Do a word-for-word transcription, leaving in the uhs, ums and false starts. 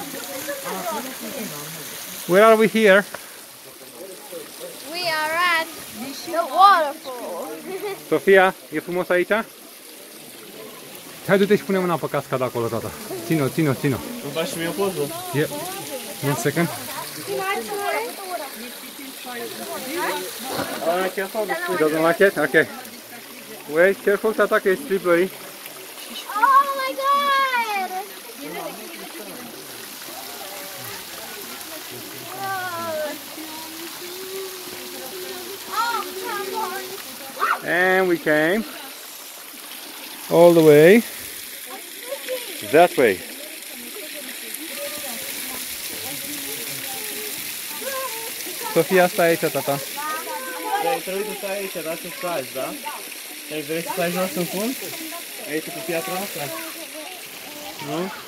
Where are we here? We are at the waterfall. Sofia, e frumos aici? Hai, du-te și pune mâna pe cascada acolo, tata. Ține-o, ține-o, ține-o. Îmi faci și mie poză? Yeah. One second. Ah, careful. It doesn't like it? Okay. Wait, careful, tata, că e slippery. Oh my god! Oh, come on! And we came all the way that way. Sofia, stai aici, tata. Dai, trebuie să stai aici, da, să stai, da? Dai, vrei să stai jos în fund? Aici cu piatra asta? Nu?